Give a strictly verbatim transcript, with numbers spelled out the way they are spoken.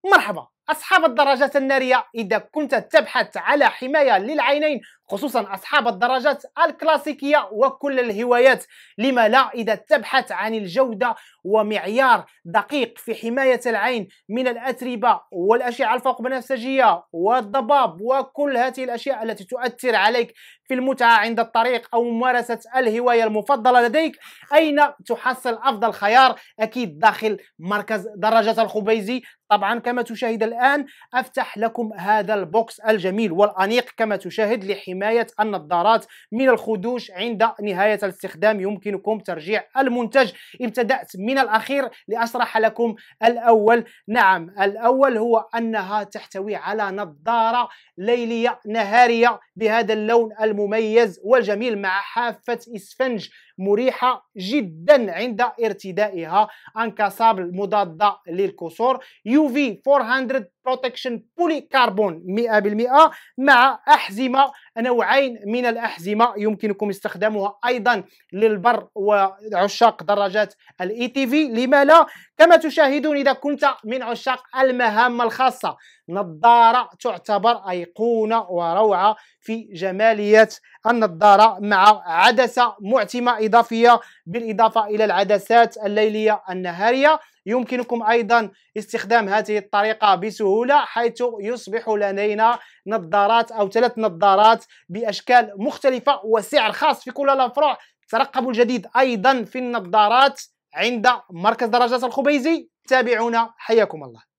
مرحبا أصحاب الدراجات النارية. إذا كنت تبحث على حماية للعينين خصوصا أصحاب الدراجات الكلاسيكية وكل الهوايات، لما لا إذا تبحث عن الجودة ومعيار دقيق في حماية العين من الأتربة والأشعة الفوق بنفسجية والضباب وكل هذه الأشياء التي تؤثر عليك في المتعة عند الطريق أو ممارسة الهواية المفضلة لديك، أين تحصل أفضل خيار؟ أكيد داخل مركز دراجات الخبيزي. طبعا كما تشاهد الآن أفتح لكم هذا البوكس الجميل والأنيق كما تشاهد لحماية النظارات من الخدوش عند نهاية الاستخدام. يمكنكم ترجيع المنتج. ابتدأت من الأخير لأشرح لكم الأول. نعم، الأول هو أنها تحتوي على نظارة ليلية نهارية بهذا اللون المميز والجميل مع حافة إسفنج مريحة جدا عند ارتدائها، انكسابل مضادة للكسور، يو في أربعمائة بروتكشن بولي كربون مئة بالمئة، مع أحزمة نوعين من الأحزمة يمكنكم استخدامها أيضا للبر وعشاق دراجات الاي تي في، لما لا؟ كما تشاهدون إذا كنت من عشاق المهام الخاصة، نظارة تعتبر أيقونة وروعة في جمالية النظارة مع عدسة معتمة إضافية بالإضافة إلى العدسات الليلية النهارية. يمكنكم أيضا استخدام هذه الطريقة بسهولة حيث يصبح لدينا نظارات أو ثلاث نظارات بأشكال مختلفة وسعر خاص في كل الأفرع. ترقبوا الجديد أيضا في النظارات عند مركز دراجات الخبيزي. تابعونا، حياكم الله.